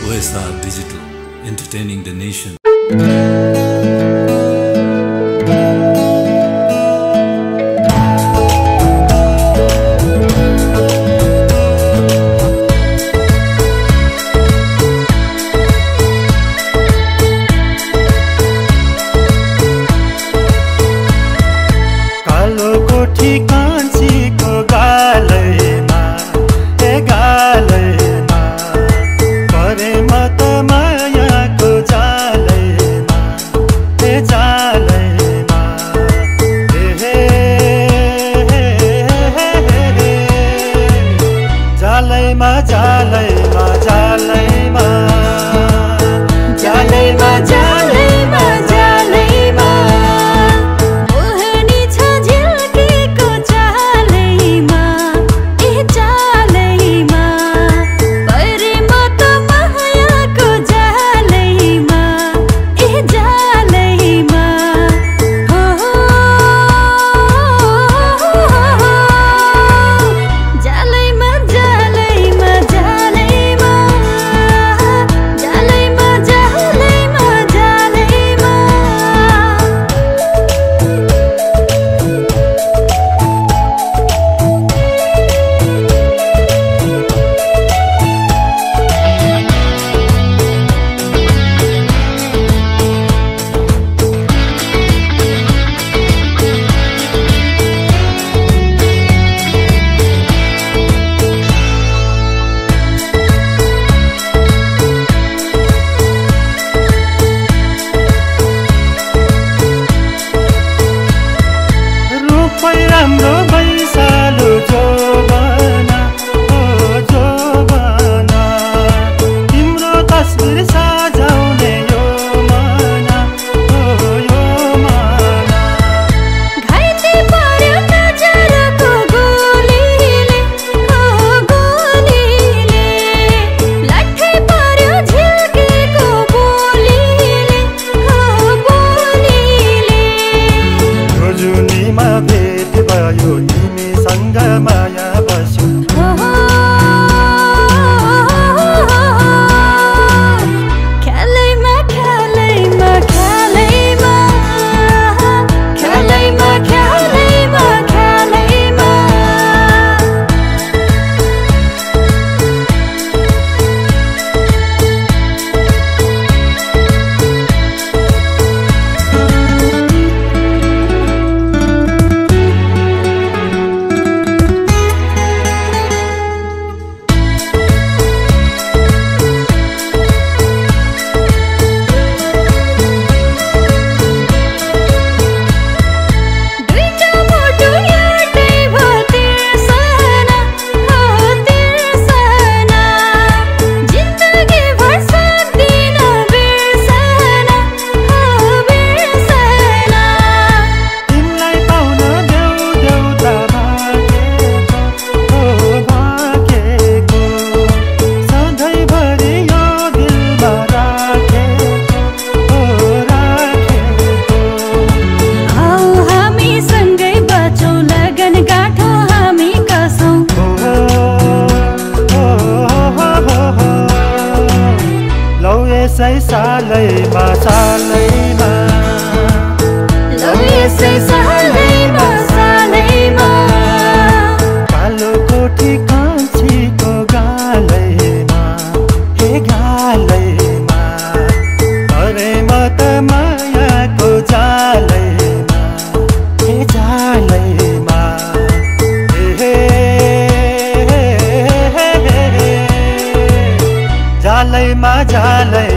OSR Digital, entertaining the nation. Kalo Kothi कान्छीको गालैमा गालैमा परेम त मायाको जालैमा जालैमा जालैमा जालैमा जालैमा जालैमा जालैमा जालैमा ओहनी छ झिल्केको चालैमा चालैमा परेम त मायाको जालैमा जालैमा हो जालैमा जालैमा जालैमा जालैमा जालैमा जालैमा रूपै राम्रो भैसालो जोबना जोबना तिम्रो तस्बिर सजाउने यो मना घाइते पर्यो नजरको गोलीले गोलीले लट्ठै पर्यो झिल्केको बोलीले बोलीले रोजुनीमा भेट भयो तिमीसँग माया बस्यो ख्यालैमा ख्यालैमा ख्यालैमा ख्यालैमा ख्यालैमा ख्यालैमा दुईटा मोटो एउटै भयो तिर्सना तिर्सना जिन्दगीभर सक्दिन बिर्सना बिर्सना तिमीलाई पाउन देऊ देऊ त भागेको सधैँभरि यो दिलमा राखेको आऊ हामी सँगै बचौँ लगन गाँठौँ हामी कसौँ लौ यसै सालैमा सालैमा लौ यसै सालैमा सालैमा कालो कोठी कान्छीको गालैमा गालैमा परेम त मायाको जालैमा जालैमा जालैमा जालैमा